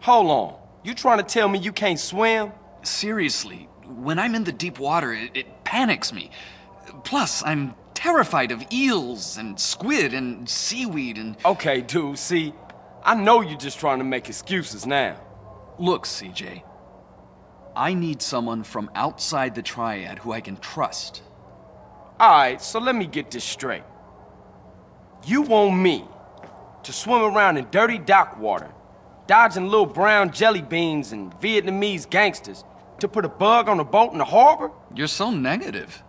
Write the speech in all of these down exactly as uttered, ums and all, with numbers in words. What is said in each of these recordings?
Hold on. You trying to tell me you can't swim? Seriously, when I'm in the deep water, it, it panics me. Plus, I'm terrified of eels and squid and seaweed and... Okay, dude, see, I know you're just trying to make excuses now. Look, C J, I need someone from outside the Triad who I can trust. Alright, so let me get this straight. You want me to swim around in dirty dock water, dodging little brown jelly beans and Vietnamese gangsters, to put a bug on a boat in the harbor? You're so negative.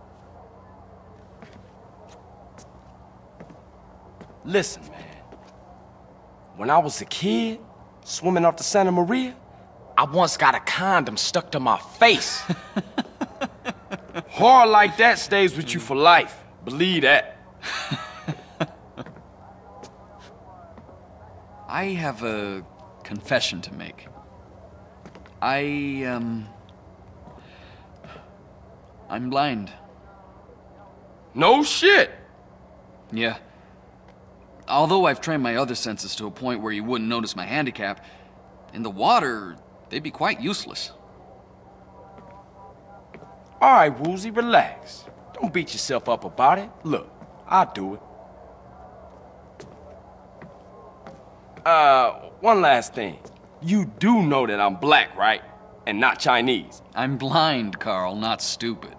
Listen, man. When I was a kid, swimming off the Santa Maria, I once got a condom stuck to my face. Horror like that stays with you for life. Believe that. I have a confession to make. I, um... I'm blind. No shit. Yeah. Although I've trained my other senses to a point where you wouldn't notice my handicap, in the water, they'd be quite useless. All right, Woozie, relax. Don't beat yourself up about it. Look, I'll do it. Uh, one last thing. You do know that I'm black, right? And not Chinese. I'm blind, Carl, not stupid.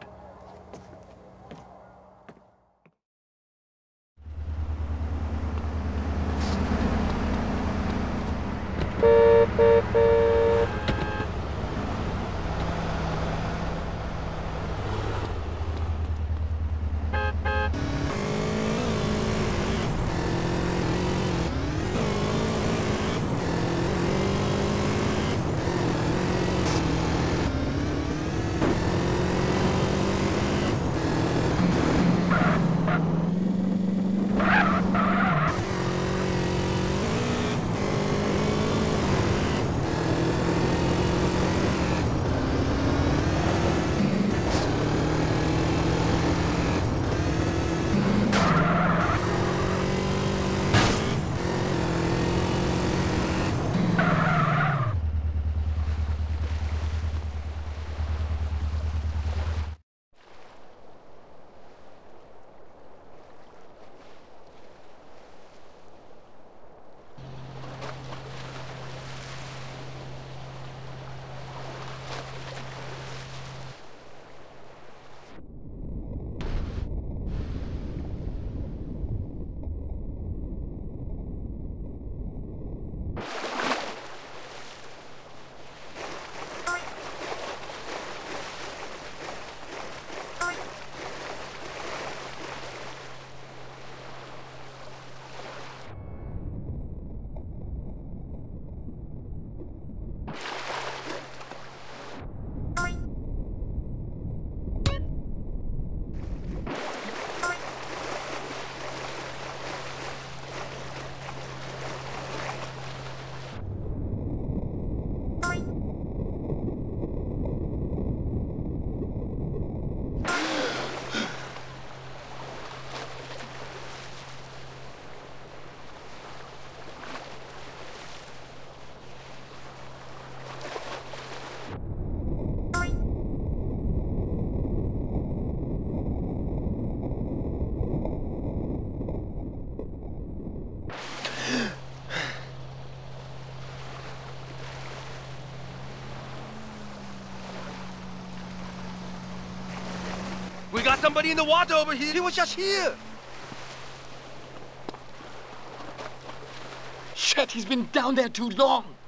We got somebody in the water over here. He was just here. Shit, he's been down there too long.